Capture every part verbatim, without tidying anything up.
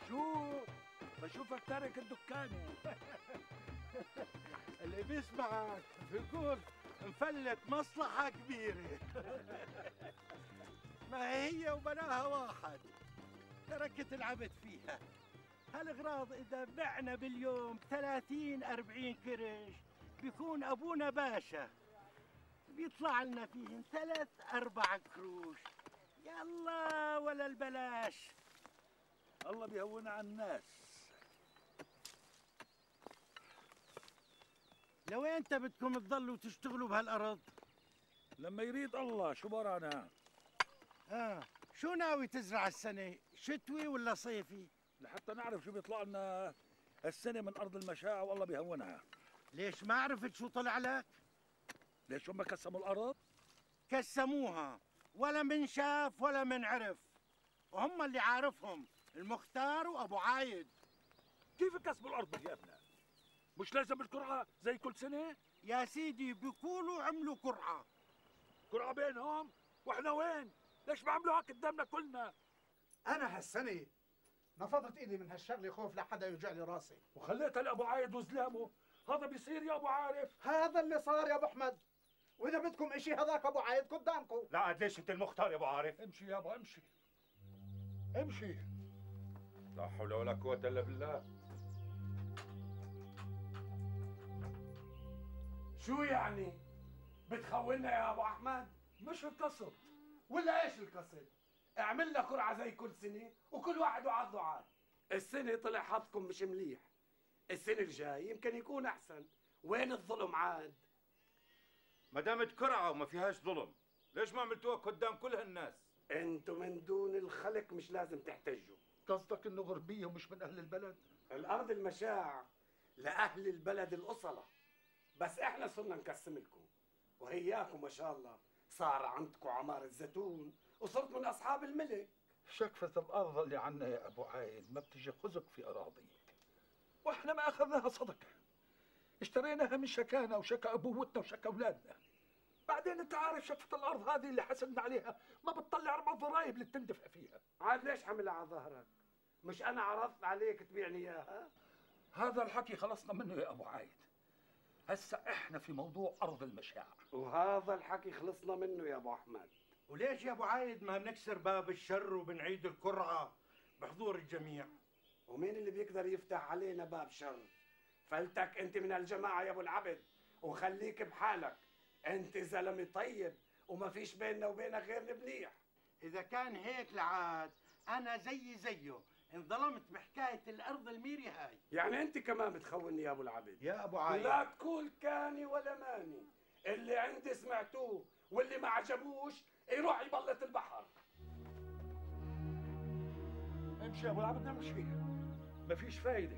شو بشوفك تارك الدكان. اللي بيسمعك بيقول مفلت مصلحة كبيرة. ما هي وبناها واحد، تركت العبد فيها. هالغراض إذا بعنا باليوم ثلاثين أربعين كرش بيكون أبونا باشا، بيطلع لنا فيهن ثلاث أربع كروش. يلا ولا البلاش، الله بيهون على الناس. لوين انت بدكم تضلوا تشتغلوا بهالأرض؟ لما يريد الله، شو برانا؟ آه شو ناوي تزرع السنة؟ شتوي ولا صيفي؟ لحتى نعرف شو بيطلع لنا السنة من أرض المشاعة والله بيهونها. ليش ما عرفت شو طلع لك؟ ليش هم كسموا الأرض؟ كسموها، ولا من شاف ولا من عرف، وهم اللي عارفهم المختار وأبو عايد. كيف كسبوا الأرض يا ابننا؟ مش لازم القرعة زي كل سنة؟ يا سيدي بيقولوا عملوا قرعة. قرعة بينهم؟ واحنا وين؟ ليش ما عملوها قدامنا كلنا؟ أنا هالسنة نفضت إيدي من هالشغلة خوف لحدا يوجع لي راسي، وخليتها لأبو عايد وزلامه. هذا بيصير يا أبو عارف؟ هذا اللي صار يا أبو أحمد، وإذا بدكم إشي هذاك أبو عايد قدامكم. لا عاد ليش أنت المختار يا أبو عارف؟ امشي يابا امشي امشي. لا حول ولا قوة إلا بالله. شو يعني؟ بتخوننا يا ابو احمد؟ مش القصد. ولا ايش القصد؟ اعمل لنا قرعه زي كل سنه وكل واحد وعضه عاد. السنه طلع حظكم مش مليح، السنه الجاي يمكن يكون احسن. وين الظلم عاد؟ ما دامت قرعة وما فيهاش ظلم، ليش ما عملتوها قدام كل هالناس؟ انتم من دون الخلق مش لازم تحتجوا. قصدك انه غربيه ومش من اهل البلد؟ الارض المشاع لاهل البلد الاصله، بس احنا صرنا نقسم لكم، وهياكم ما شاء الله صار عندكم عمار الزيتون وصرت من اصحاب الملك. شكفة الارض اللي عنا يا ابو عايد ما بتجي خزق في اراضيك، واحنا ما اخذناها صدقه، اشتريناها من شكانا وشكا ابوتنا وشكا اولادنا. بعدين انت عارف شكفة الارض هذه اللي حسبنا عليها ما بتطلع اربع ضرايب اللي تندفع فيها. عاد ليش حملها على ظهرك؟ مش انا عرضت عليك تبيعني اياها؟ هذا الحكي خلصنا منه يا ابو عايد. هسا احنا في موضوع ارض المشاع، وهذا الحكي خلصنا منه يا ابو احمد. وليش يا أبو عايد ما بنكسر باب الشر وبنعيد القرعة بحضور الجميع؟ ومين اللي بيقدر يفتح علينا باب شر؟ فلتك انت من الجماعه يا ابو العبد، وخليك بحالك، انت زلمه طيب وما فيش بيننا وبينك غير المليح. إذا كان هيك لعاد أنا زي زيه انظلمت بحكاية الأرض الميري هاي. يعني انت كمان بتخوني يا ابو العبد؟ يا أبو عايد لا تقول كاني ولا ماني، اللي عندي سمعتوه واللي ما عجبوش يروح يبلط البحر. امشي يا ابو العبد امشي، ما فيش فايده.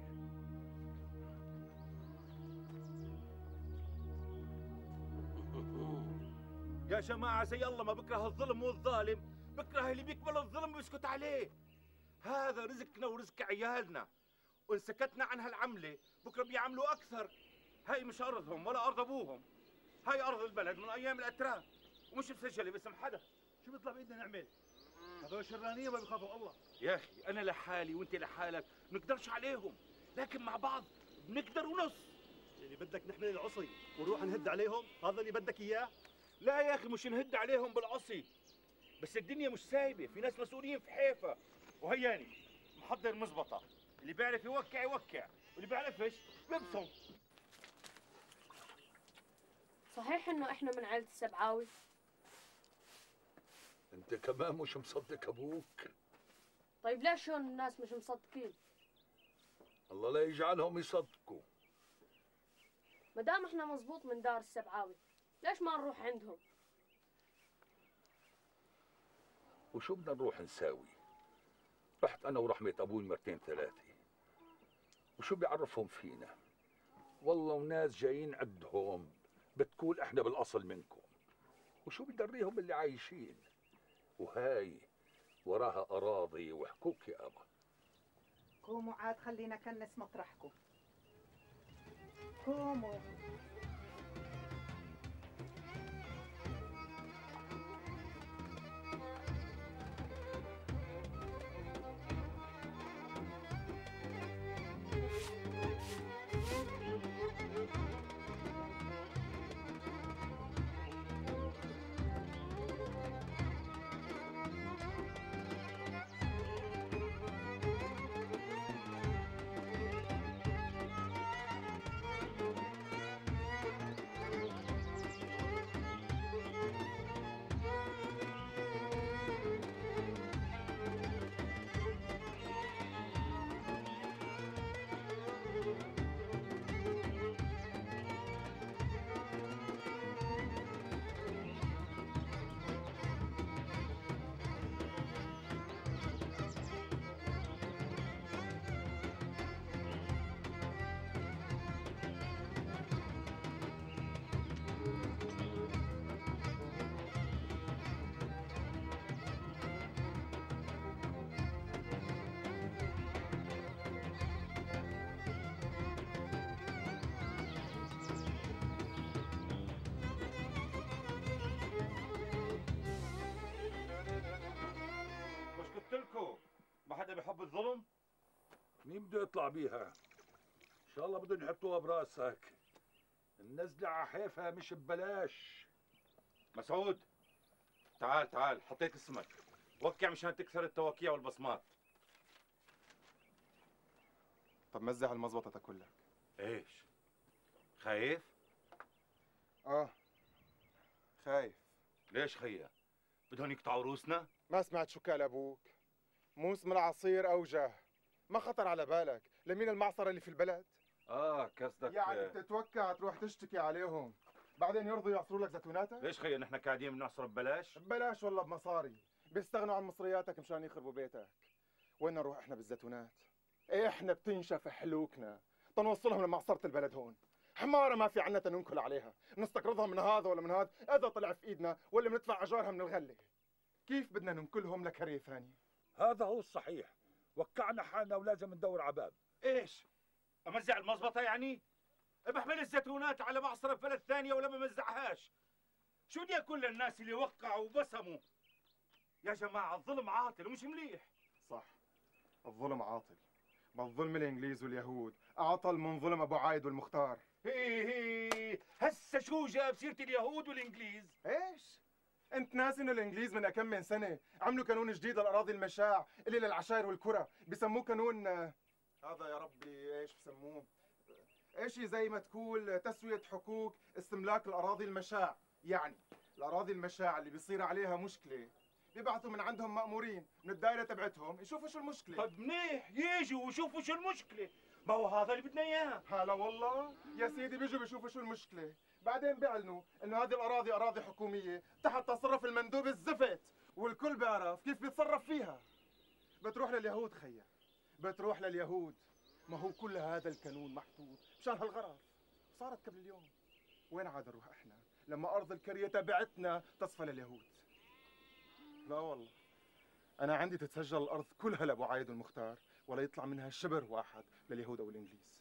يا جماعة زي الله ما بكره الظلم والظالم، بكره اللي بيقبل الظلم ويسكت عليه. هذا رزقنا ورزق عيالنا، وإن سكتنا عن هالعملة بكره بيعملوا أكثر. هاي مش أرضهم ولا أرض أبوهم، هاي أرض البلد من أيام الأتراك ومش مسجلة باسم حدا. شو بيطلع بإيدنا نعمل؟ هذول شرانية ما بيخافوا الله. يا أخي أنا لحالي وأنت لحالك بنقدرش عليهم، لكن مع بعض بنقدر ونص. اللي بدك نحمل العصي ونروح نهد عليهم، هذا اللي بدك إياه؟ لا يا أخي مش نهد عليهم بالعصي، بس الدنيا مش سايبة، في ناس مسؤولين في حيفا. وهياني محضر مزبطة، اللي بيعرف يوكع يوكع واللي بيعرفش بيبصم. صحيح انه احنا من عائلة السبعاوي؟ انت كمان مش مصدق ابوك؟ طيب ليش هون الناس مش مصدقين؟ الله لا يجعلهم يصدقوا. ما دام احنا مزبوط من دار السبعاوي، ليش ما نروح عندهم؟ وشو بدنا نروح نساوي؟ رحت انا ورحمة ابوي مرتين ثلاثة، وشو بيعرفهم فينا؟ والله وناس جايين عندهم بتقول احنا بالاصل منكم، وشو بدريهم اللي عايشين؟ وهاي وراها اراضي وحقوق يا ابا. قوموا عاد خلينا كنس مطرحكم. قوموا. ما حدا بيحب الظلم؟ مين بده يطلع بيها؟ ان شاء الله بدهم يحطوها براسك. النزلة على حيفها مش ببلاش. مسعود تعال تعال، حطيت اسمك، وقع مشان تكسر التوقيع والبصمات. طب مزع المزبطة تاكلك. ايش؟ خايف؟ اه خايف. ليش خيا؟ بدهم يقطعوا روسنا؟ ما سمعت شو قال ابوك؟ موسم العصير اوجه، ما خطر على بالك لمين المعصرة اللي في البلد؟ اه قصدك يعني بتتوقع تروح تشتكي عليهم بعدين يرضوا يعصروا لك زيتوناتك؟ ليش خيا نحن قاعدين بنعصر ببلاش؟ ببلاش والله بمصاري، بيستغنوا عن مصرياتك مشان يخربوا بيتك. وين نروح احنا بالزيتونات؟ احنا بتنشف حلوكنا تنوصلهم لمعصرة البلد هون. حمارة ما في عنا تننكل عليها، نستقرضها من هذا ولا من هذا، اذا طلع في ايدنا ولا بندفع اجارها من الغلة. كيف بدنا ننكلهم لكرية ثانية؟ هذا هو الصحيح، وقعنا حالنا ولازم ندور على باب. ايش؟ امزع المزبطة يعني؟ بحمل الزيتونات على معصرة في بلد ثانية ولا بمزعهاش؟ شو بدي اقول للناس اللي وقعوا وبصموا؟ يا جماعة الظلم عاطل ومش مليح. صح، الظلم عاطل، ما الظلم الانجليز واليهود اعطل من ظلم ابو عايد والمختار. هي هي هسه شو جاب سيرة اليهود والانجليز؟ ايش؟ انت ناسي انه الانجليز من كم من سنة عملوا قانون جديد للاراضي المشاع اللي للعشائر والكرة، بسموه قانون هذا يا ربي ايش بسموه؟ ايش زي ما تقول تسوية حقوق استملاك الاراضي المشاع، يعني الاراضي المشاع اللي بيصير عليها مشكلة بيبعثوا من عندهم مأمورين من الدائرة تبعتهم يشوفوا شو المشكلة. طب منيح يجوا ويشوفوا شو المشكلة، ما هو هذا اللي بدنا اياه. هلا والله يا سيدي بيجوا بيشوفوا شو المشكلة، بعدين بيعلنوا انه هذه الاراضي اراضي حكومية تحت تصرف المندوب الزفت، والكل بيعرف كيف بيتصرف فيها. بتروح لليهود خيا، بتروح لليهود، ما هو كل هذا القانون محطوط مشان هالغرض، صارت قبل اليوم. وين عاد نروح احنا لما ارض الكرية تبعتنا تصفى لليهود؟ لا والله انا عندي تتسجل الارض كلها لابو عايد والمختار ولا يطلع منها شبر واحد لليهود او الانجليز.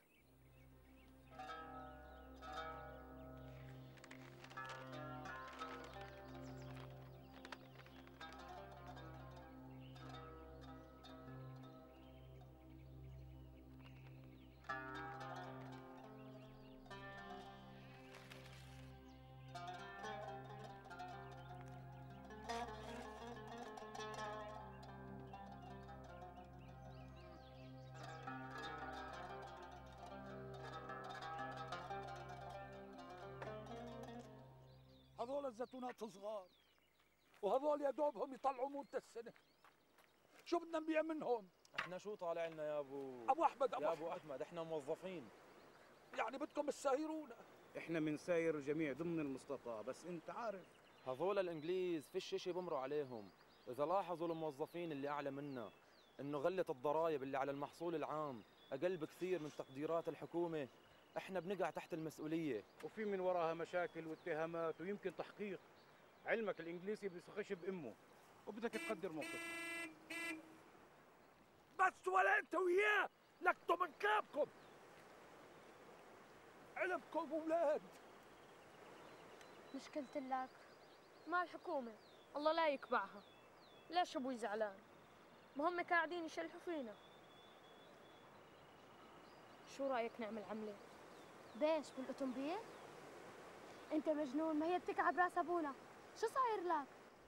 هذول الزيتونات صغار وهذول يا دوبهم يطلعوا موت السنة. شو بدنا نبيع منهم؟ احنا شو طالع لنا يا ابو ابو احمد ابو يا ابو احمد, أحمد احنا موظفين. يعني بدكم تسايرونا؟ احنا بنساير الجميع ضمن المستطاع، بس انت عارف هذول الانجليز فيش شيء بمروا عليهم. اذا لاحظوا الموظفين اللي اعلى منا انه غلة الضرائب اللي على المحصول العام اقل بكثير من تقديرات الحكومة، احنا بنقع تحت المسؤولية، وفي من وراها مشاكل واتهامات ويمكن تحقيق. علمك الانجليزي بيسخش بامه وبدك تقدر موقفنا. بس ولا انت وياه لكتوا من كابكم. علمكم اولاد. مش قلت لك ما الحكومة الله لا يكبعها. ليش ابوي زعلان؟ ما هم قاعدين يشلحوا فينا. شو رايك نعمل عمله؟ بيش بالاوتومبيل؟ انت مجنون، ما هي بتكعب راس ابونا، شو صاير لك؟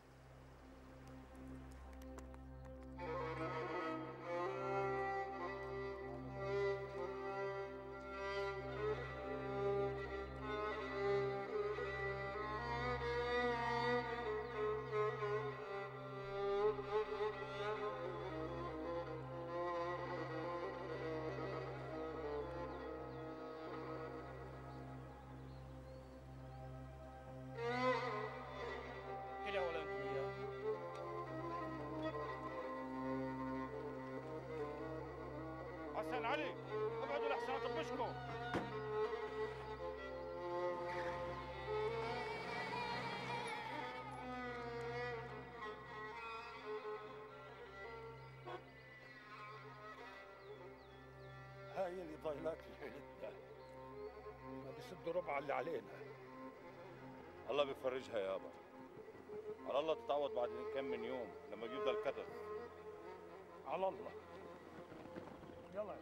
حسن علي ابعدوا لحسن اطبشكم. هاي اللي ضايلات ليلتنا، ما بيسدوا ربع اللي علينا. الله بيفرجها يابا، على الله تتعوض بعد كم من يوم لما بيبدا الكدر. على الله. يلا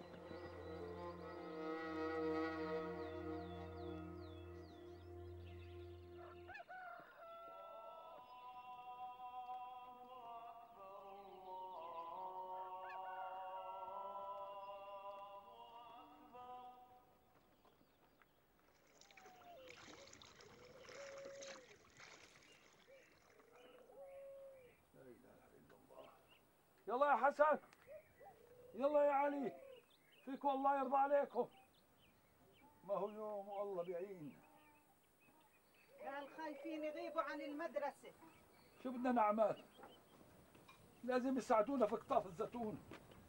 يلا يا حسن، يلا يا علي، فيكم الله يرضى عليكم. ما هو يوم والله بيعين. قال خايفين يغيبوا عن المدرسة. شو بدنا نعمل؟ لازم يساعدونا في قطاف الزيتون.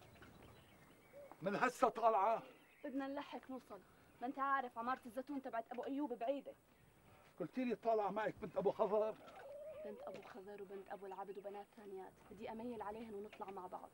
من هسه طالعة بدنا نلحق نوصل، ما انت عارف عمارة الزيتون تبعت ابو ايوب بعيدة. قلتي لي طالعة معك بنت ابو خضر. بنت ابو خضر وبنت ابو العبد وبنات ثانيات، بدي اميل عليهن ونطلع مع بعض.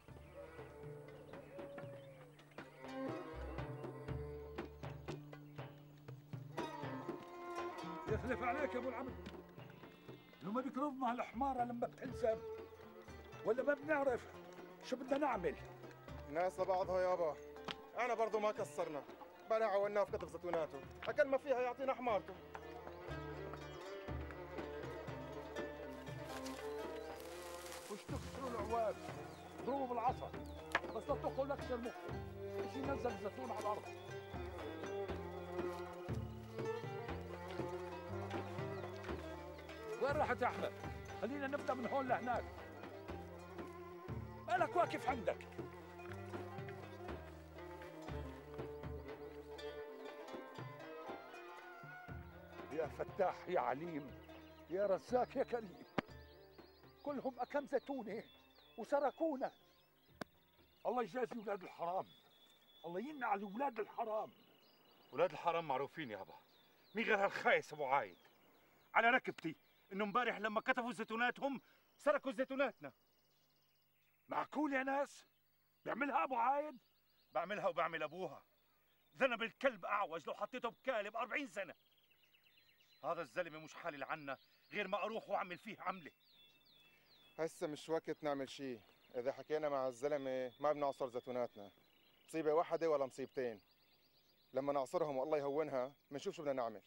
يخلف عليك يا ابو العبد، لو ما بيكرضنا هالحمارة لما بتنسب، ولا ما بنعرف شو بدنا نعمل. الناس لبعضها يابا، انا برضو ما كسرنا، بلا عاوناه في كتف زيتوناته، اكل ما فيها يعطينا حمارته. وش تكسروا العواد، اضربوا بالعصا، بس لا تقول اكسر مخه، ايش ينزل الزيتون على الارض. وين رحت يا احمد؟ خلينا نبدا من هون لهناك. مالك واقف عندك؟ يا فتاح يا عليم يا رزاق يا كريم، كلهم أكم زيتونة وسرقونا. الله يجازي ولاد الحرام، الله ينعل ولاد الحرام. ولاد الحرام معروفين يابا، مين غير هالخايس ابو عايد؟ على ركبتي انه امبارح لما كتفوا زيتوناتهم سرقوا زيتوناتنا. معقول يا ناس؟ بيعملها ابو عايد؟ بعملها وبعمل ابوها. ذنب الكلب اعوج لو حطيته بكالب أربعين سنة. هذا الزلمه مش حالل عنا غير ما اروح واعمل فيه عمله. هسه مش وقت نعمل شيء، اذا حكينا مع الزلمه ما بنعصر زيتوناتنا، مصيبه واحده ولا مصيبتين. لما نعصرهم والله يهونها بنشوف شو بدنا نعمل.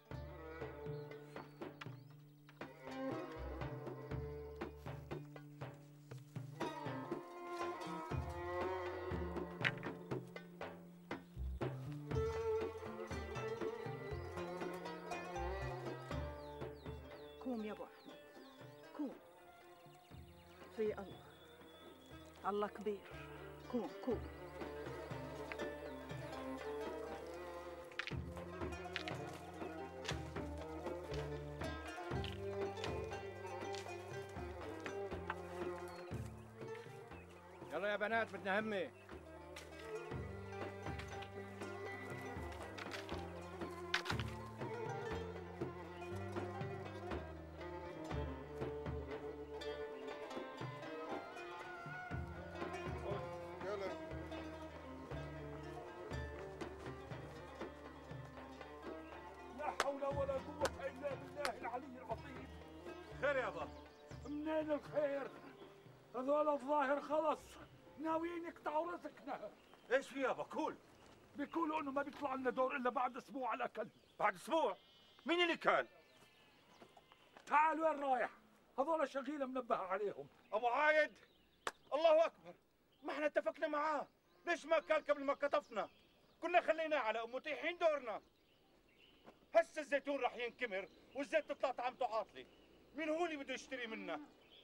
قوم يا ابو احمد، قوم. في الله، الله كبير. قوم قوم. يلا يا بنات بدنا همة. لا حول ولا قوة إلا بالله العلي العظيم. خير يابا؟ منين الخير؟ هذول الظاهر خلص ناويين يقطعوا رزقنا. ايش في يابا؟ كول بيقولوا انه ما بيطلع لنا دور الا بعد اسبوع على الاقل. بعد اسبوع؟ مين اللي كان؟ تعال وين رايح؟ هذول شغيله منبه عليهم. ابو عايد، الله اكبر، ما احنا اتفقنا معاه، ليش ما كان قبل ما كتفنا؟ كنا خليناه على متيحين دورنا. هسه الزيتون راح ينكمر والزيت تطلع طعمته عاطله، مين هو اللي بده يشتري منا؟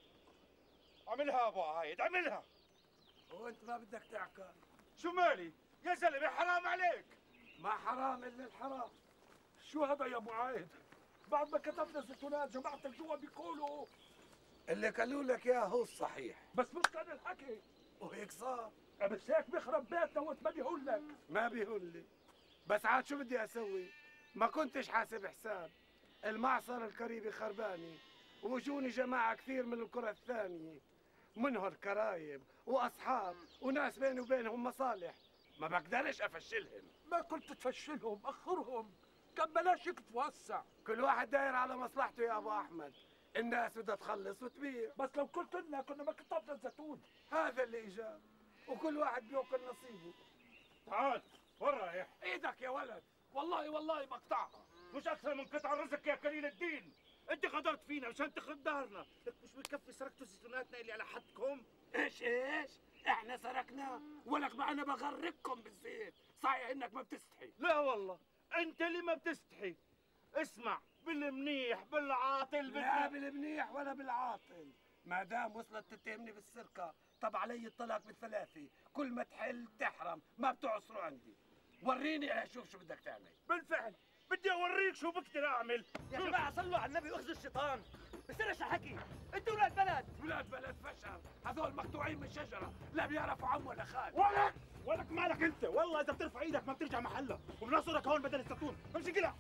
عملها ابو عايد، عملها. هو انت ما بدك تعقل؟ شو مالي؟ يا زلمه حرام عليك. ما حرام الا الحرام. شو هذا يا ابو عايد؟ بعد ما كتبنا زيتونات جماعتك جوا بيقولوا اللي قالوا لك اياه هو الصحيح، بس مش كان الحكي. وهيك صار. بس هيك بيخرب بيتنا وانت ما بيهون لك. ما بيهون لي، بس عاد شو بدي اسوي؟ ما كنتش حاسب حساب. المعصر القريبي خرباني، وجوني جماعة كثير من القرى الثانية، منهم كرايب واصحاب وناس بيني وبينهم مصالح، ما بقدرش افشلهم. ما كنت تفشلهم، اخرهم، كان بلاش تتوسع. كل واحد داير على مصلحته يا ابو احمد، الناس بدها تخلص وتبيع. بس لو قلت لنا كنا ما كتبنا الزيتون. هذا اللي اجا، وكل واحد بياكل نصيبه. تعال، وين رايح؟ ايدك يا ولد، والله والله مقطعها. مش اكثر من قطع رزق يا قليل الدين. انت غدرت فينا مشان تخرب دارنا، لك مش بكفي سرقتوا زيتوناتنا اللي على حدكم؟ ايش ايش؟ احنا سرقنا؟ ولك ما انا بغرقكم بالزيت، صحيح انك ما بتستحي. لا والله، انت اللي ما بتستحي. اسمع، بالمنيح بالعاطل بال... لا بالمنيح ولا بالعاطل، ما دام وصلت تتهمني بالسرقة، طب علي الطلاق بالثلاثة، كل ما تحل تحرم، ما بتعصروا عندي. وريني اشوف شو بدك تعمل. بالفعل بدي اوريك شو بقدر اعمل. يا جماعه صلوا على النبي واخذوا الشيطان، بصيرش حكي، انتوا ولاد بلد. ولاد بلد فشل، هذول مقطوعين من شجرة، لا بيعرفوا عم ولا خال. ولك ولك مالك انت، والله اذا بترفع ايدك ما بترجع محلها، وبنصرك هون بدل الزيتون، امشي كده.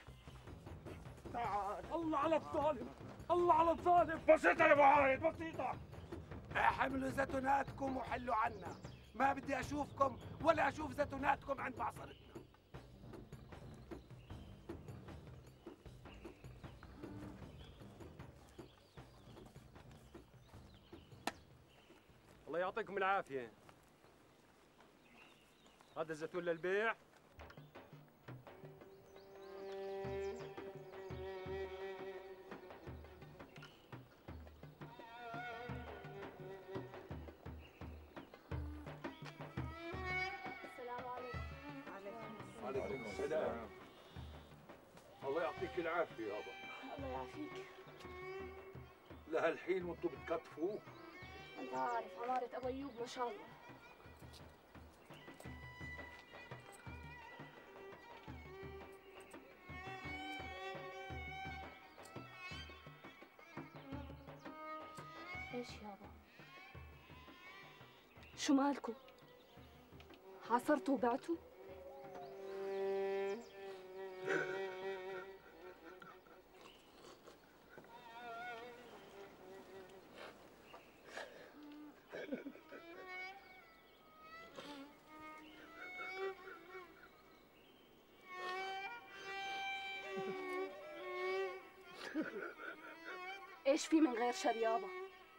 تعال. الله على الظالم، الله على الظالم. بسيطة يا ابو عايد، بسيطة. احملوا زيتوناتكم وحلوا عنا، ما بدي اشوفكم ولا اشوف زيتوناتكم عند معصرتنا. الله يعطيكم العافية. هذا الزيتون للبيع. السلام عليكم. وعليكم السلام. الله يعطيك العافية يابا. الله يعافيك. لهالحين وانتم بتكتفوا؟ انت عارف عمارة ابو ايوب ما شاء الله. ايش يابا؟ شو مالكم؟ عصرتوا وبعتوا؟ ايش في من غير شر يابا؟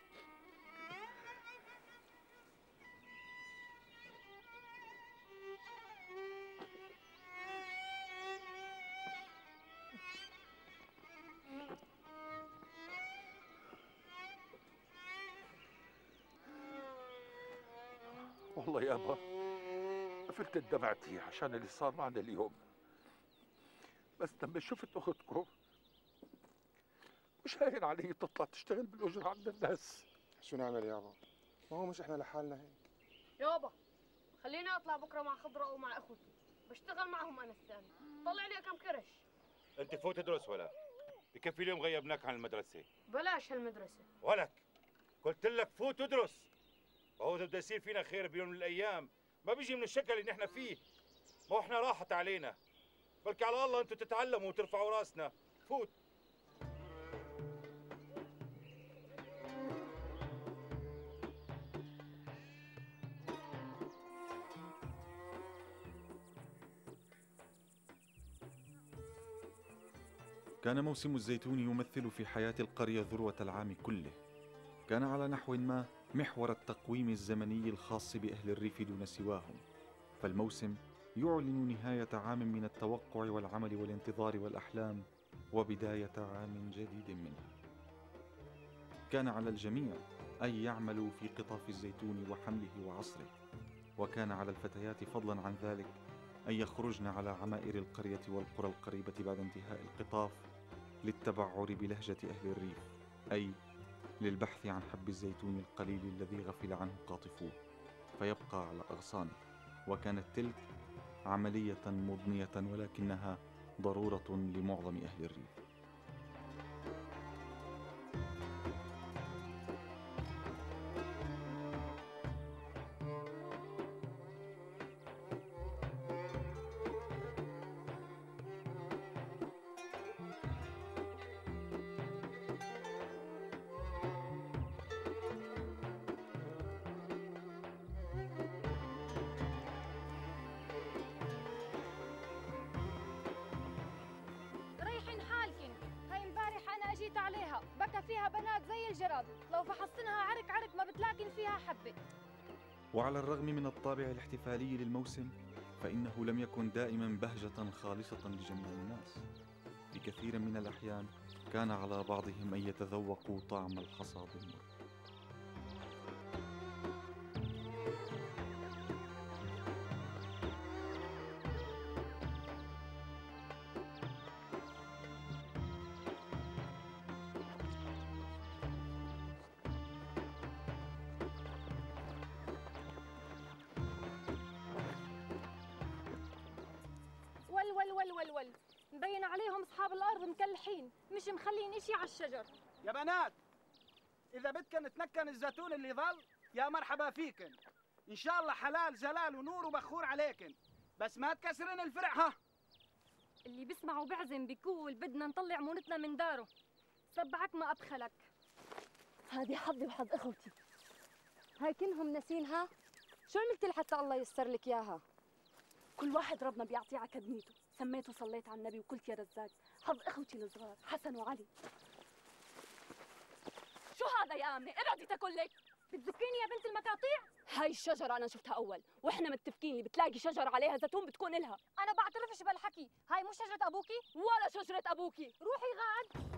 والله يابا قفلت دمعتي عشان اللي صار معنا اليوم، بس لما شفت اختكم مش هين علي تطلع تشتغل بالاجره عند الناس. شو نعمل يابا؟ ما هو مش احنا لحالنا هيك. يابا خليني اطلع بكره مع خضراء ومع اخوتي، بشتغل معهم انا الثاني، طلع لي كم كرش. انت فوت تدرس ولا؟ بكفي اليوم غيبناك عن المدرسه. بلاش هالمدرسه. ولك قلت لك فوت تدرس، وهو اذا بده يصير فينا خير بيوم من الايام ما بيجي من الشكل اللي نحن فيه، ما هو احنا راحت علينا، بلكي على الله انتم تتعلموا وترفعوا راسنا. فوت. كان موسم الزيتون يمثل في حياة القرية ذروة العام كله. كان على نحو ما محور التقويم الزمني الخاص بأهل الريف دون سواهم، فالموسم يعلن نهاية عام من التوقع والعمل والانتظار والأحلام وبداية عام جديد منها. كان على الجميع أن يعملوا في قطاف الزيتون وحمله وعصره، وكان على الفتيات فضلا عن ذلك أن يخرجن على عمائر القرية والقرى القريبة بعد انتهاء القطاف للتبعر بلهجة أهل الريف، أي للبحث عن حب الزيتون القليل الذي غفل عنه قاطفوه فيبقى على أغصانه. وكانت تلك عملية مضنية ولكنها ضرورة لمعظم أهل الريف. جيت عليها بكى فيها بنات زي الجراد، لو فحصتنها عرك عرك ما بتلاقين فيها حبة. وعلى الرغم من الطابع الاحتفالي للموسم فإنه لم يكن دائما بهجة خالصة لجميع الناس. بكثير من الأحيان كان على بعضهم أن يتذوقوا طعم الحصاد المر. ول ول ول ول ول مبين عليهم اصحاب الارض مكلحين، مش مخلين اشي على الشجر. يا بنات اذا بدكن تنكن الزيتون اللي ظل يا مرحبا فيكن، ان شاء الله حلال زلال ونور وبخور عليكن، بس ما تكسرن الفرع. ها اللي بيسمع وبعزم بيقول بدنا نطلع مونتنا من داره، سبعك ما ابخلك. هذه حظي وحظ اخوتي، هاي كنهم ناسينها. شو عملت لحتى الله ييسر لك اياها؟ كل واحد ربنا بيعطيه على كدنيته، سميت وصليت على النبي وقلت يا رزاق حظ اخوتي الصغار حسن وعلي. شو هذا يا امنه؟ ابعدي تاكل لك. بتذكريني يا بنت المقاطيع؟ هاي الشجره انا شفتها اول، واحنا متفقين اللي بتلاقي شجره عليها زيتون بتكون الها. انا بعترفش بالحكي، هاي مو شجره ابوكي ولا شجره ابوكي. روحي غاد.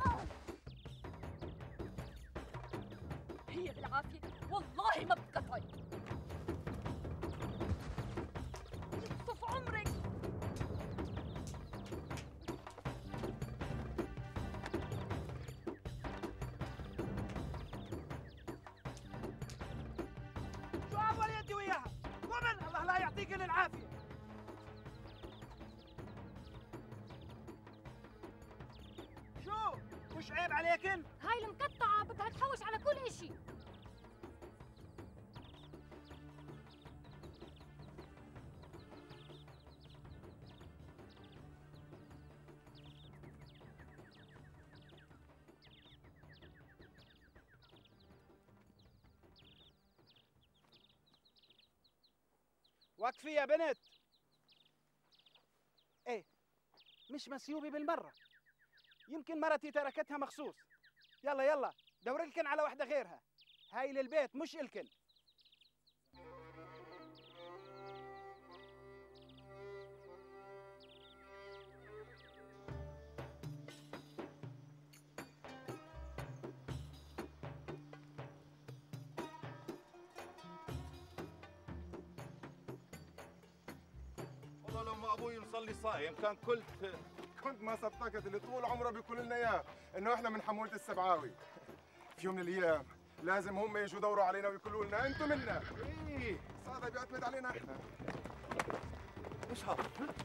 هي بالعافيه والله ما بتقطعي. يصف عمرك. شو اول يدي وياها؟ ومن الله لا يعطيك العافيه. شو مش عيب عليكن؟ هاي المقطعه بدها تحوش على كل اشي. وقفي يا بنت. ايه مش مسيوبي بالمرة، يمكن مرتي تركتها مخصوص. يلا يلا دور لكن على واحدة غيرها، هاي للبيت مش الكن. والله لما ابوي مصلي صايم كان قلت كنت ما صدقت اللي طول عمره بيقول لنا اياه انه احنا من حمولة السبعاوي. في يوم من الايام لازم هم يجوا يدوروا علينا ويقولوا لنا انتم منا. ايه هذا بيعتمد علينا احنا. ايش هذا؟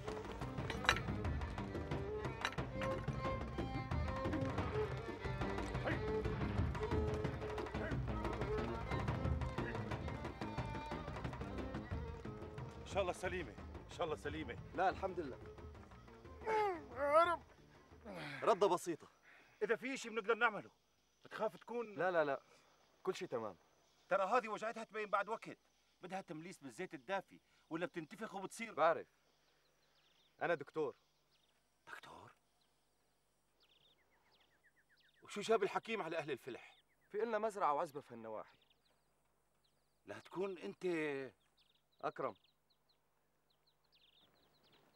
ان شاء الله سليمه، ان شاء الله سليمه. لا الحمد لله. عرب ردة بسيطة. اذا في شيء بنقدر نعمله بتخاف تكون؟ لا لا لا كل شيء تمام. ترى هذه وجعتها تبين بعد وقت، بدها تمليس بالزيت الدافي ولا بتنتفخ وبتصير. بعرف أنا دكتور. دكتور؟ وشو جاب الحكيم على أهل الفلح؟ في إلنا مزرعة وعزبة في هالنواحي. لا تكون أنت أكرم.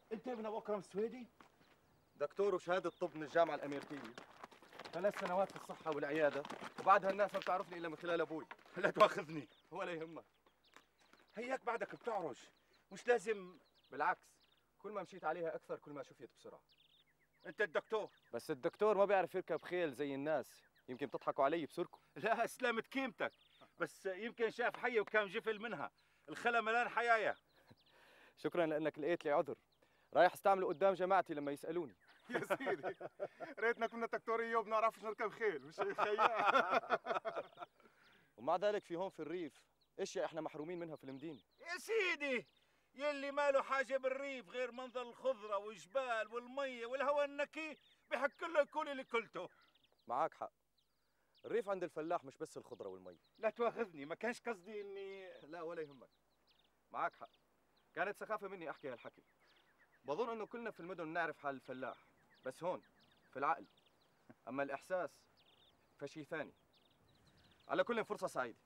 انت ابن ابو اكرم السويدي؟ دكتور وشهاده طب من الجامعه الامريكيه. ثلاث سنوات في الصحه والعياده، وبعدها الناس ما بتعرفني الا من خلال ابوي. لا تواخذني. ولا يهمك. هياك بعدك بتعرج، مش لازم. بالعكس، كل ما مشيت عليها اكثر كل ما شفيت بسرعه. انت الدكتور. بس الدكتور ما بيعرف يركب خيل زي الناس، يمكن بتضحكوا علي بسركم. لا سلامة كيمتك، بس يمكن شاف حية وكان جفل منها، الخلا ملان حيايا. شكرا لانك لقيت لي عذر، رايح استعمله قدام جماعتي لما يسالوني. يا سيدي ريتنا كنا دكتوريه وبنعرفش نركب خيل، مش هيك خيال. ومع ذلك في هون في الريف اشياء احنا محرومين منها في المدينه. يا سيدي يلي ما له حاجه بالريف غير منظر الخضره والجبال والميه والهواء النقي بحق له يكون اللي كلته. معك حق، الريف عند الفلاح مش بس الخضره والمي. لا تواخذني، ما كانش قصدي اني. لا ولا يهمك، معك حق، كانت سخافه مني احكي هالحكي. بظن انه كلنا في المدن نعرف حال الفلاح، بس هون في العقل، اما الاحساس فشي ثاني. على كل فرصه سعيده.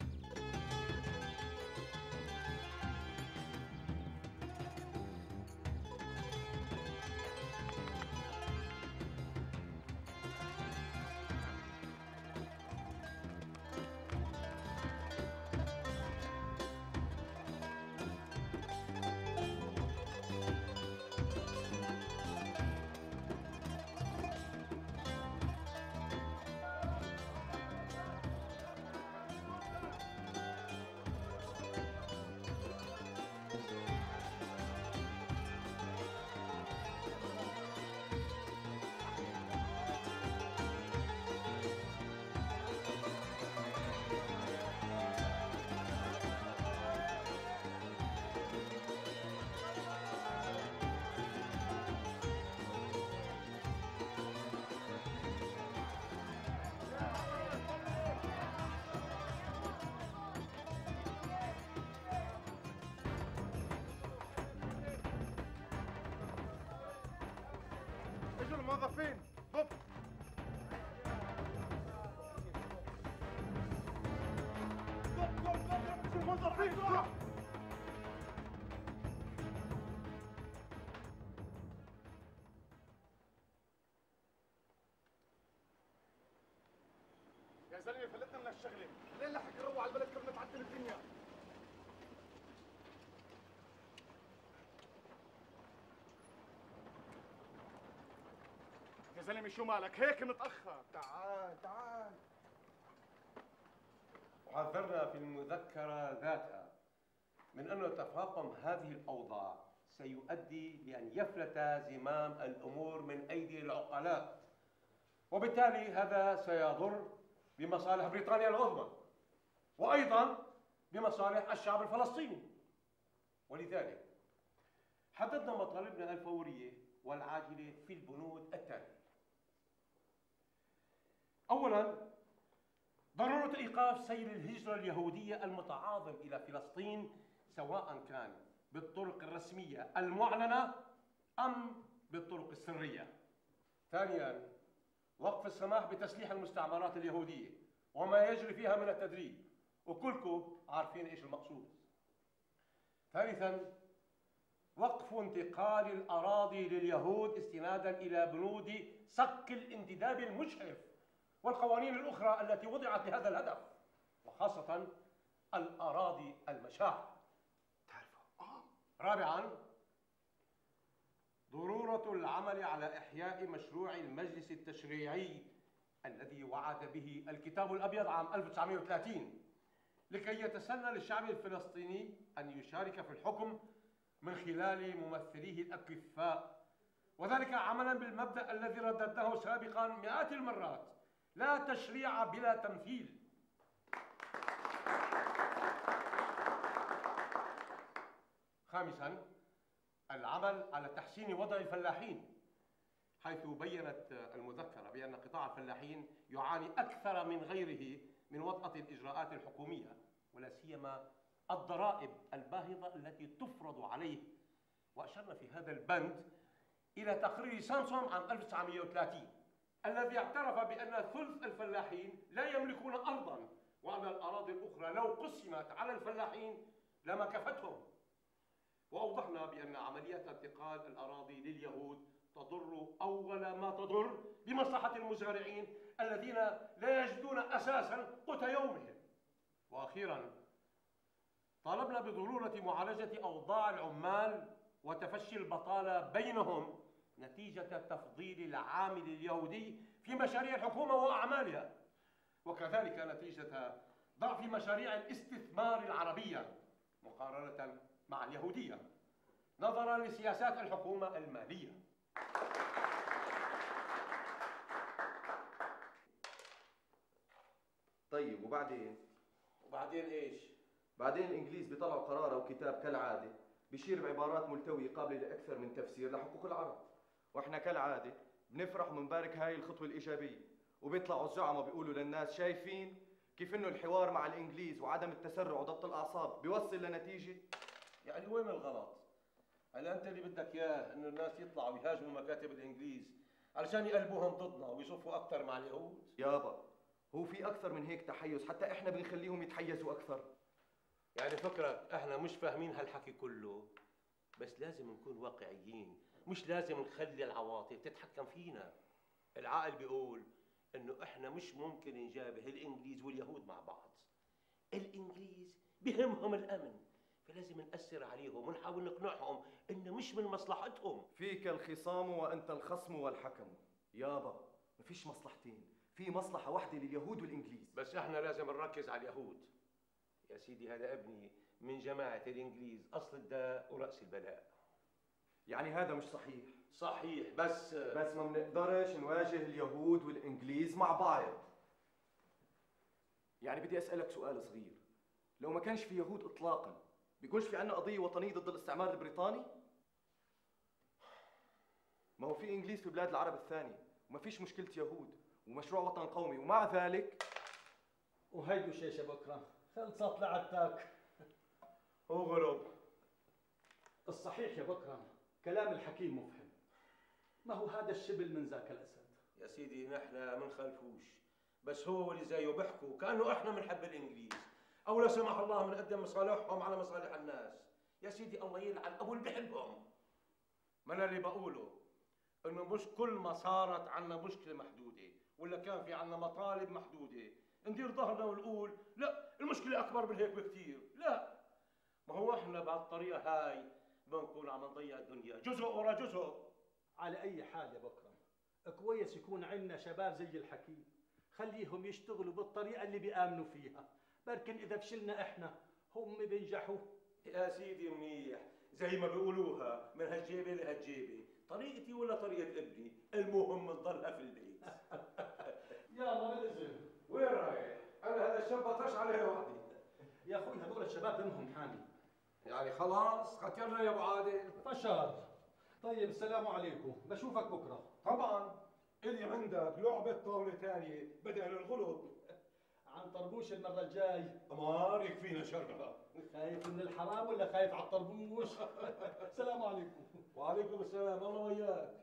اجوا الموظفين ضب. ضب ضب ضب اجوا الموظفين ضب. يا زلمه فلتنا من الشغله، ليه لحق نروح على البلد قبل ما تعطل الدنيا؟ يا زلمه شو مالك هيك متأخر؟ تعال تعال. وحذرنا في المذكرة ذاتها من أن تفاقم هذه الأوضاع سيؤدي لأن يفلت زمام الأمور من أيدي العقلاء، وبالتالي هذا سيضر بمصالح بريطانيا العظمى وأيضا بمصالح الشعب الفلسطيني. ولذلك حددنا مطالبنا الفورية والعاجلة في البنود التالية. أولاً، ضرورة إيقاف سير الهجرة اليهودية المتعاظم إلى فلسطين سواء كان بالطرق الرسمية المعلنة أم بالطرق السرية. ثانياً، وقف السماح بتسليح المستعمرات اليهودية وما يجري فيها من التدريب، وكلكم عارفين إيش المقصود. ثالثاً، وقف انتقال الأراضي لليهود استناداً إلى بنود صك الانتداب المجحف والقوانين الأخرى التي وضعت لهذا الهدف، وخاصة الأراضي المشاع. رابعاً، ضرورة العمل على إحياء مشروع المجلس التشريعي الذي وعد به الكتاب الأبيض عام ألف وتسعمائة وثلاثين لكي يتسنى للشعب الفلسطيني أن يشارك في الحكم من خلال ممثليه الأكفاء، وذلك عملاً بالمبدأ الذي رددناه سابقاً مئات المرات: لا تشريع بلا تمثيل. خامساً، العمل على تحسين وضع الفلاحين، حيث بيّنت المذكرة بأن قطاع الفلاحين يعاني أكثر من غيره من وطأة الإجراءات الحكومية، ولا سيما الضرائب الباهظة التي تفرض عليه. وأشرنا في هذا البند إلى تقرير سامسون عام ألف وتسعمائة وثلاثين الذي اعترف بأن ثلث الفلاحين لا يملكون أرضاً، وأن الأراضي الأخرى لو قسمت على الفلاحين لما كفتهم. وأوضحنا بأن عمليات انتقال الأراضي لليهود تضر أول ما تضر بمصلحة المزارعين الذين لا يجدون أساساً قوت يومهم. وأخيراً طالبنا بضرورة معالجة أوضاع العمال وتفشي البطالة بينهم نتيجة تفضيل العامل اليهودي في مشاريع الحكومة وأعمالها، وكذلك نتيجة ضعف مشاريع الاستثمار العربية مقارنة مع اليهودية نظراً لسياسات الحكومة المالية. طيب وبعدين؟ وبعدين ايش؟ بعدين الانجليز بيطلعوا قرار او كتاب كالعاده بيشير بعبارات ملتويه قابله لاكثر من تفسير لحقوق العرب، واحنا كالعاده بنفرح وبنبارك هاي الخطوه الايجابيه، وبيطلعوا الزعماء بيقولوا للناس شايفين كيف انه الحوار مع الانجليز وعدم التسرع وضبط الاعصاب بيوصل لنتيجه؟ يعني وين الغلط؟ هلا انت اللي بدك اياه انه الناس يطلعوا يهاجموا مكاتب الانجليز علشان يقلبوهم ضدنا ويصفوا اكثر مع اليهود؟ يابا هو في اكثر من هيك تحيز، حتى احنا بنخليهم يتحيزوا اكثر. يعني فكرك احنا مش فاهمين هالحكي كله؟ بس لازم نكون واقعيين، مش لازم نخلي العواطف تتحكم فينا. العقل بيقول انه احنا مش ممكن نجابه الانجليز واليهود مع بعض. الانجليز بهمهم الامن، فلازم نأثر عليهم ونحاول نقنعهم انه مش من مصلحتهم. فيك الخصام وانت الخصم والحكم. يابا ما فيش مصلحتين، في مصلحة واحدة لليهود والانجليز. بس احنا لازم نركز على اليهود. يا سيدي هذا ابني من جماعة الانجليز، اصل الداء ورأس البلاء. يعني هذا مش صحيح؟ صحيح، بس بس ما بنقدرش نواجه اليهود والانجليز مع بعض. يعني بدي اسألك سؤال صغير، لو ما كانش في يهود اطلاقا بيكونش في عندنا قضية وطنية ضد الاستعمار البريطاني؟ ما هو في انجليز في بلاد العرب الثانية وما فيش مشكلة يهود ومشروع وطن قومي، ومع ذلك وهيدو شيشة بكرة خلصت لعبتك. هو غلب. الصحيح يا بكرم كلام الحكيم مفهم، ما هو هذا الشبل من ذاك الأسد. يا سيدي نحن من خلفوش، بس هو واللي زيه بيحكوا كأنه احنا بنحب الانجليز، او لا سمح الله بنقدم مصالحهم على مصالح الناس. يا سيدي الله يلعن ابو اللي بحبهم. ما انا اللي بقوله انه مش كل ما صارت عنا مشكله محدوده ولا كان في عنا مطالب محدوده ندير ظهرنا ونقول لا المشكله اكبر من هيك بكثير. لا، ما هو احنا بهالطريقه هاي بنكون عم نضيع الدنيا جزء ورا جزء. على اي حال يا بكرم كويس يكون عندنا شباب زي الحكيم، خليهم يشتغلوا بالطريقه اللي بيامنوا فيها، بركن اذا فشلنا احنا هم بينجحوا. يا سيدي منيح، زي ما بيقولوها من هالجيبه لهالجيبه، طريقتي ولا طريقه ابني، المهم نضلها في البيت. يلا بالاذن. وين رايح؟ انا هذا الشاب بطرش عليه وحدي. يا اخوي هذول الشباب دمهم حامي. يعني خلاص ختمنا يا ابو عادل؟ فشار. طيب السلام عليكم، بشوفك بكره. طبعا اللي عندك لعبه طاوله ثانيه بدل الغلب. عن طربوش المره الجاي. امار يكفينا شرها. خايف من الحرام ولا خايف على الطربوش؟ السلام عليكم. وعليكم السلام، الله وياك.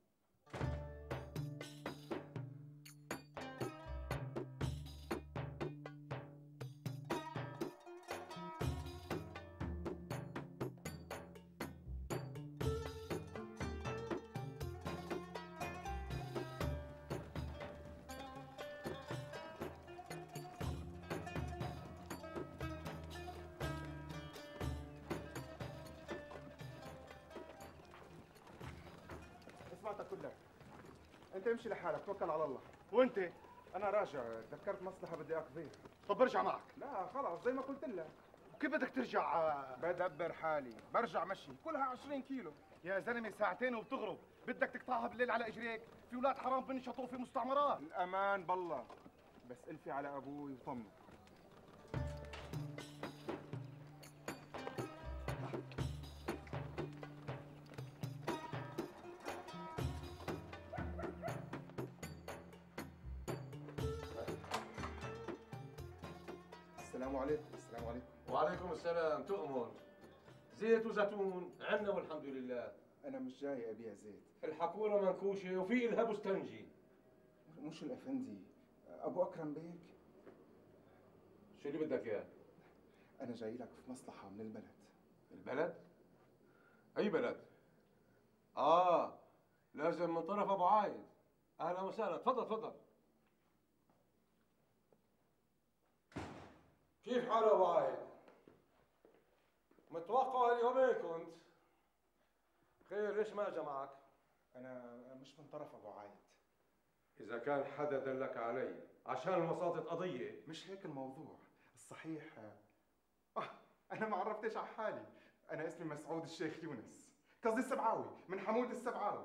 سمعتك كلها. انت امشي لحالك، توكل على الله. وانت؟ انا راجع، تذكرت مصلحه بدي اقضيها. طب برجع معك. لا خلاص زي ما قلت لك. وكيف بدك ترجع؟ بدبر حالي، برجع مشي، كلها عشرين كيلو. يا زلمه ساعتين وبتغرب، بدك تقطعها بالليل على اجريك؟ في اولاد حرام بنشطوا في مستعمرات. الامان بالله، بس الفي على ابوي وطمنه. السلام عليكم. السلام عليكم. وعليكم السلام. تؤمن زيت وزيتون عندنا والحمد لله. انا مش جاي ابيع زيت. الحقوره منكوشه وفي الها بستنجي. مش الافندي، ابو اكرم بيك. شو اللي بدك اياه؟ انا جاي لك في مصلحه من البلد. البلد؟ أي بلد؟ آه لازم من طرف أبو عايد. أهلا وسهلا، تفضل تفضل. كيف حال أبو عايد؟ متوقع اليومين كنت. خير ليش ما أجا معك؟ أنا مش من طرف أبو عايد. إذا كان حدا دلك علي عشان وساطة قضية. مش هيك الموضوع، الصحيح آه أنا ما عرفتش على حالي، أنا اسمي مسعود الشيخ يونس، قصدي السبعاوي، من حمود السبعاوي.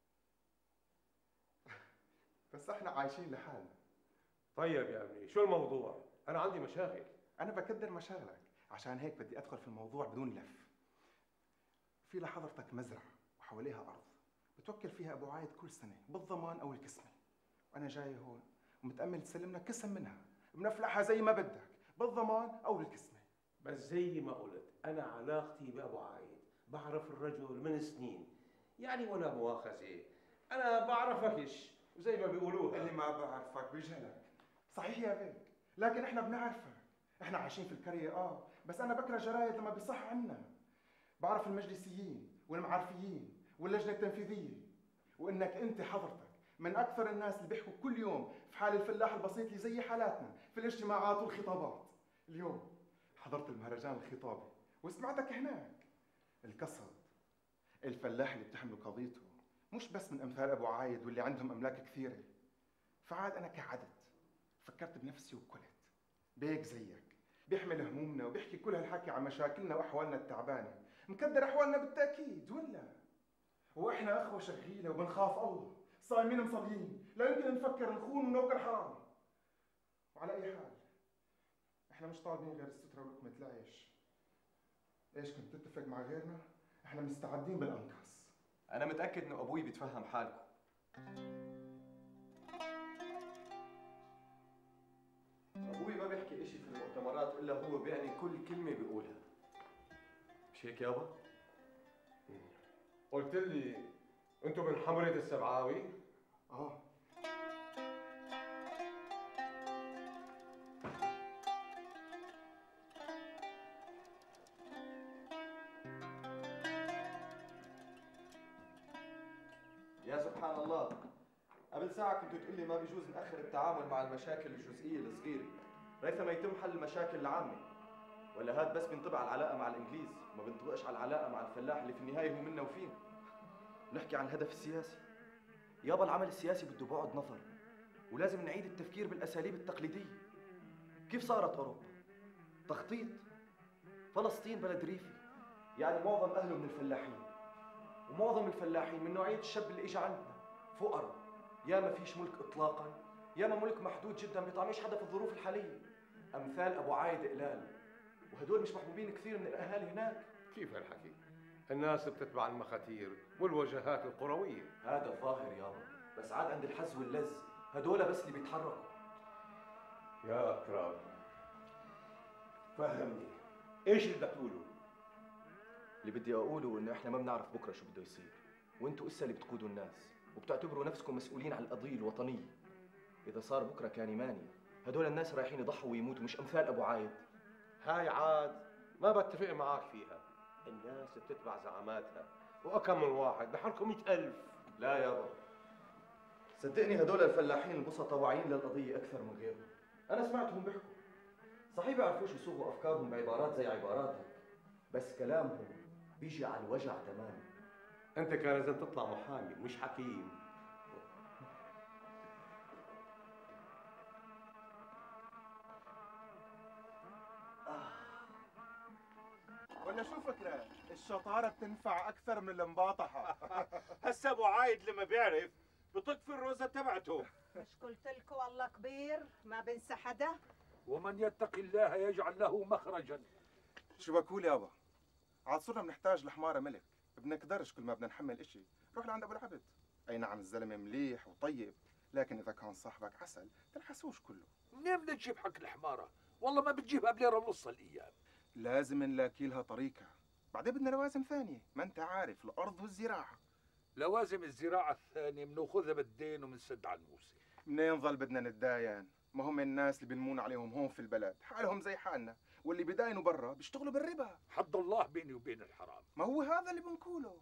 بس احنا عايشين لحالنا. طيب يا ابني شو الموضوع؟ أنا عندي مشاغل. أنا بكدر مشاغلك، عشان هيك بدي أدخل في الموضوع بدون لف. في لحضرتك مزرعة وحواليها أرض بتوكل فيها أبو عايد كل سنة بالضمان أو الكسمة، وأنا جاي هون ومتأمل تسلمنا كسم منها بنفلحها زي ما بدك بالضمان أو الكسمة. بس زي ما قلت أنا علاقتي بأبو عايد بعرف الرجل من سنين، يعني ولا مؤاخذة أنا بعرفكش وزي ما بيقولوها. اللي ما بعرفك بيجهلك. صحيح يا بيك، لكن احنا بنعرفك. احنا عايشين في القرية اه، بس أنا بقرا جرايد لما بيصح عنا. بعرف المجلسيين والمعرفيين واللجنة التنفيذية، وإنك أنت حضرتك من أكثر الناس اللي بيحكوا كل يوم في حال الفلاح البسيط اللي زي حالاتنا في الاجتماعات والخطابات. اليوم حضرت المهرجان الخطابي وسمعتك هناك. القصد الفلاح اللي بتحملوا قضيته مش بس من أمثال أبو عايد واللي عندهم أملاك كثيرة. فعاد أنا كعدد فكرت بنفسي وقلت بيك زيك بيحمل همومنا وبيحكي كل هالحكي عن مشاكلنا وأحوالنا التعبانة، مكدر أحوالنا بالتأكيد ولا؟ وإحنا أخوة شغيلة وبنخاف الله، صايمين مصلين، لا يمكن نفكر نخون ونوكل حرام. وعلى أي حال إحنا مش طالبين غير السترة ولقمة العيش. إيش كنت تتفق مع غيرنا؟ إحنا مستعدين بالأنقاص. أنا متأكد إنه أبوي بيتفهم حالكم. أبوي ما بيحكي إشي في المؤتمرات إلا هو بيعني كل كلمة بيقولها. مش هيك يابا؟ قلت لي أنتم من حمرة السبعاوي؟ آه. يا سبحان الله، قبل ساعة كنت تقول لي ما بيجوز نأخر التعامل مع المشاكل الجزئية الصغيرة ريثما يتم حل المشاكل العامة، ولا هاد بس بينطبق على العلاقة مع الإنجليز وما بينطبقش على العلاقة مع الفلاح اللي في النهاية هو منا وفينا. نحكي عن الهدف السياسي. يابا العمل السياسي بده بعد نظر، ولازم نعيد التفكير بالأساليب التقليدية. كيف صارت أوروبا؟ تخطيط. فلسطين بلد ريفي، يعني معظم أهله من الفلاحين، ومعظم الفلاحين من نوعية الشاب اللي إجا عندنا فقراء، يا ما فيش ملك إطلاقاً، يا ما ملك محدود جداً بيطعميش حدا في الظروف الحالية. أمثال أبو عايد قلال، وهدول مش محبوبين كثير من الأهالي هناك. كيف هالحكي؟ الناس بتتبع المخاتير والوجهات القروية. هذا ظاهر يابا، بس عاد عند الحز واللز هدول بس اللي بيتحركوا. يا أكرم فهمني، إيش اللي بدك تقوله؟ اللي بدي أقوله إنه إحنا ما بنعرف بكرة شو بده يصير، وأنتوا إسا اللي بتقودوا الناس وبتعتبروا نفسكم مسؤولين عن القضية الوطنية. إذا صار بكرة كان ماني، هدول الناس رايحين يضحوا ويموتوا مش أمثال أبو عايد. هاي عاد ما بتفق معك فيها، الناس بتتبع زعاماتها، وأكم من واحد بحركوا مئة ألف. لا يابا، صدقني هدول الفلاحين البسطاء واعيين للقضية أكثر من غيرهم. أنا سمعتهم بيحكوا، صحيح بيعرفوش يصوغوا أفكارهم بعبارات زي عباراتك، بس كلامهم بيجي على الوجع تماما. أنت كان لازم تطلع محامي مش حكيم. ولا شو فكرة؟ الشطارة بتنفع أكثر من المباطحة. هسا أبو عايد لما بيعرف بطق في الروزة تبعته. مش قلت لكم الله كبير ما بنسى حدا؟ ومن يتق الله يجعل له مخرجا. شو بقول يابا؟ عاد صرنا بنحتاج لحمارة ملك، بنقدرش كل ما بدنا نحمل إشي نروح لعند أبو العبد. أي نعم الزلمة مليح وطيب، لكن إذا كان صاحبك عسل تلحسوش كله. منين بدنا نجيب حق الحمارة؟ والله ما بتجيبها بليرة ونص الأيام. لازم نلاقي لها طريقة، بعدين بدنا لوازم ثانية، ما أنت عارف الأرض والزراعة. لوازم الزراعة الثانية بناخذها بالدين ومنسد على الموسى. منين ظل بدنا نتداين؟ ما هم الناس اللي بنمون عليهم هون في البلد حالهم زي حالنا، واللي بداينوا برا بيشتغلوا بالربا. حد الله بيني وبين الحرام. ما هو هذا اللي بنقوله.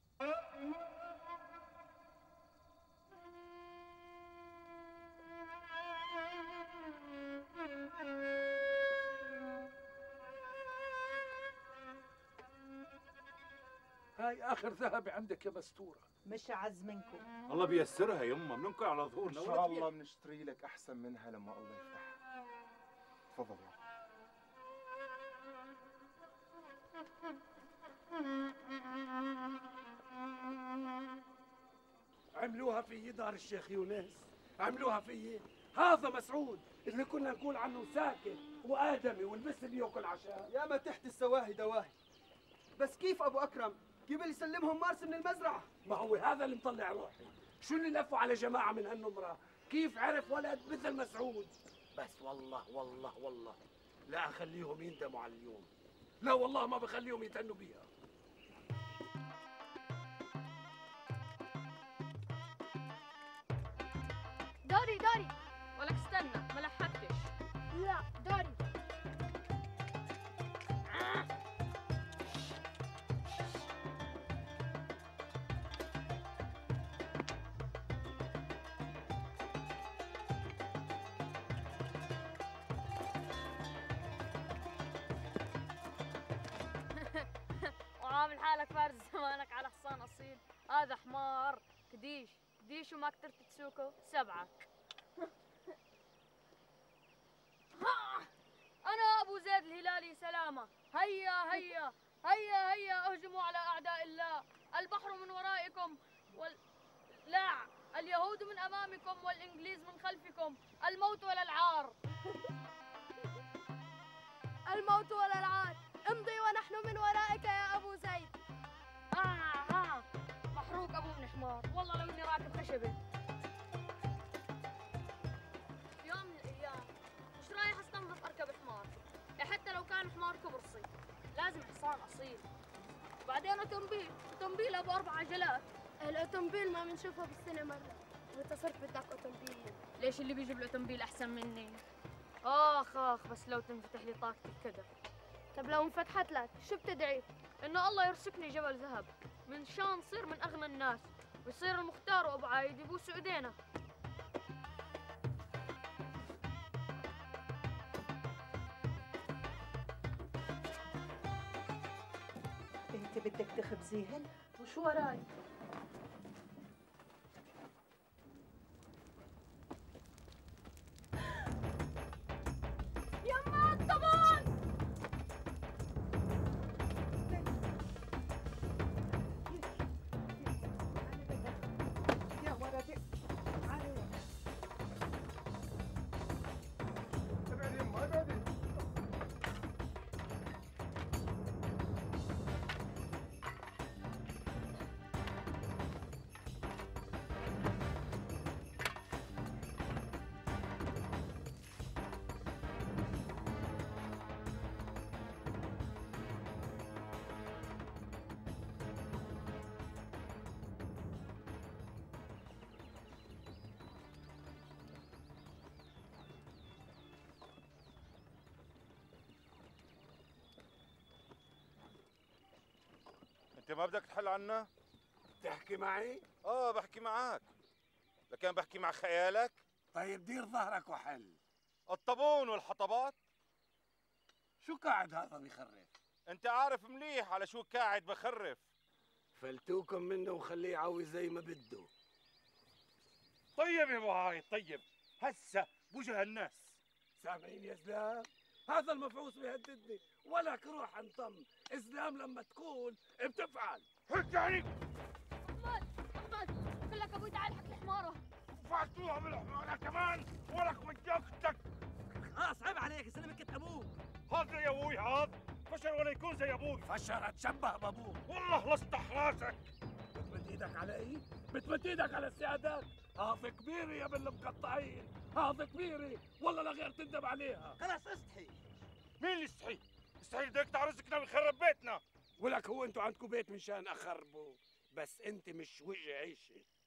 هاي اخر ذهب عندك يا مستوره. مش عز منكم. الله بيسرها يما، بننكر على ظهورنا. ان شاء الله بنشتري لك احسن منها لما الله يفتحها. تفضل يا عملوها في دار الشيخ يونس، عملوها في هذا مسعود اللي كنا نقول عنه ساكن وآدمي والبس اللي ياكل عشاء. يا ما تحت السواهي دواهي. بس كيف ابو اكرم قبل يسلمهم مارس من المزرعه؟ ما هو هذا اللي مطلع روحي، شو اللي لفوا على جماعه من هالنمره؟ كيف عرف ولد مثل مسعود؟ بس والله والله والله لا اخليهم يندموا على اليوم، لا والله ما بخليهم يتهنوا بيها. داري داري ولك استنى ما لحقتش. لا داري. وعامل حالك فارس زمانك على حصان اصيل. هذا حمار كديش كديش وما قدرت تسوقه سبعك. أنا أبو زيد الهلالي سلامة. هيا هيا هيا هيا اهجموا على أعداء الله. البحر من ورائكم وال... لا اليهود من أمامكم والإنجليز من خلفكم. الموت ولا العار. الموت ولا العار. امضي ونحن من ورائك يا أبو زيد. آه آه محروق أبو ابن حمار. والله لو إني راكب خشبة. يوم من الأيام مش رايح استنظف أركب حمار، حتى لو كان حمار كبرصي لازم حصان أصيل. بعدين أوتومبيل أوتومبيل أبو أربع عجلات. الأوتومبيل ما بنشوفه بالسنة مرة، وأنت صرت بدك أوتومبيل. ليش اللي بيجيب الأوتومبيل أحسن مني؟ آخ آخ بس لو تنفتح لي طاقتي كده. طب لو انفتحت لك شو بتدعي؟ إنه الله يرزقني جبل ذهب من شان صير من أغنى الناس، ويصير المختار وأبو عايد يبوسوا إيدينا. انت بدك تخبزيهن؟ وشو وراي؟ يما الطبون! يا ولدي علي. ابعدي يما ابعدي. انت ما بدك تحل عنا؟ تحكي معي؟ اه بحكي معك، لكن بحكي مع خيالك. طيب دير ظهرك وحل. الطابون والحطبات. شو قاعد هذا بيخرف؟ انت عارف مليح على شو قاعد بخرف. فلتوكم منه وخليه يعوي زي ما بده. طيب يا ابو هاي طيب، هسه بوجه الناس. سامعين يا زلام؟ هذا المفعوص بيهددني، ولك روح انطم. اسلام لما تقول بتفعل. هيك يعني؟ احمد احمد كلك ابوي تعال حك الحماره. فاتوها بالحماره كمان ولك وجهتك. خلاص عيب عليك سلمك كنت ابوك. هذا يا ابوي هذا فشل ولا يكون زي ابوي. فشل اتشبه بابوك. والله لصطح راسك. بتمد ايدك علي؟ بتمد ايدك على السيادات؟ هذا كبيري يا ابن المقطعين، هذا كبيري والله لا غير تندم عليها. خلاص استحي. مين اللي يستحي؟ يستحي بدك يقطع رزقنا ويخرب بيتنا. ولك هو انتوا عندكم بيت مشان اخربه، بس انت مش وجه عيشه.